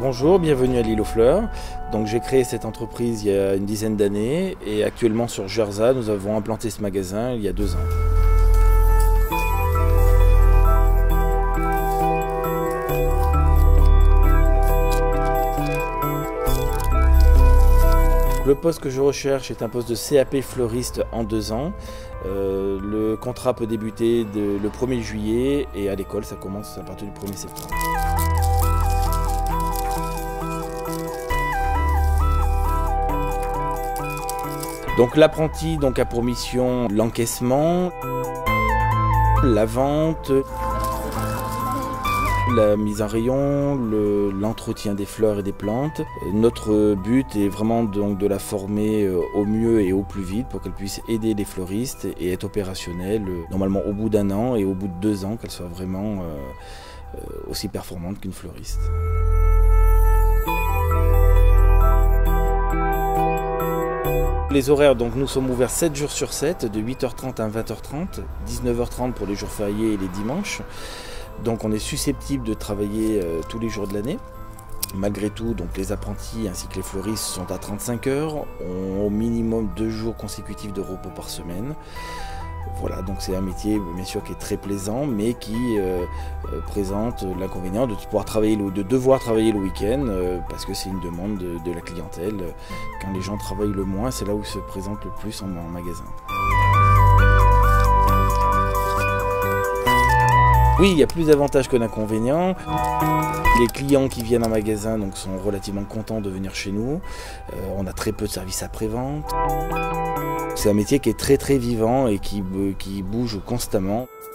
Bonjour, bienvenue à l'Île aux Fleurs. Donc j'ai créé cette entreprise il y a une dizaine d'années et actuellement sur Jersey, nous avons implanté ce magasin il y a 2 ans. Le poste que je recherche est un poste de CAP fleuriste en 2 ans. Le contrat peut débuter le 1er juillet et à l'école ça commence à partir du 1er septembre. Donc l'apprenti a pour mission l'encaissement, la vente, la mise en rayon, l'entretien des fleurs et des plantes. Notre but est vraiment de la former au mieux et au plus vite pour qu'elle puisse aider les fleuristes et être opérationnelle normalement au bout d'1 an et au bout de 2 ans, qu'elle soit vraiment aussi performante qu'une fleuriste. Les horaires, nous sommes ouverts 7 jours sur 7, de 8h30 à 20h30, 19h30 pour les jours fériés et les dimanches. Donc on est susceptible de travailler tous les jours de l'année. Malgré tout, les apprentis ainsi que les fleuristes sont à 35 heures, ont au minimum 2 jours consécutifs de repos par semaine. Voilà, donc c'est un métier bien sûr qui est très plaisant, mais qui présente l'inconvénient de devoir travailler le week-end, parce que c'est une demande de la clientèle. Quand les gens travaillent le moins, c'est là où ils se présentent le plus en magasin. Oui, il y a plus d'avantages que d'inconvénients. Les clients qui viennent en magasin sont relativement contents de venir chez nous. On a très peu de services après-vente. C'est un métier qui est très vivant et qui bouge constamment.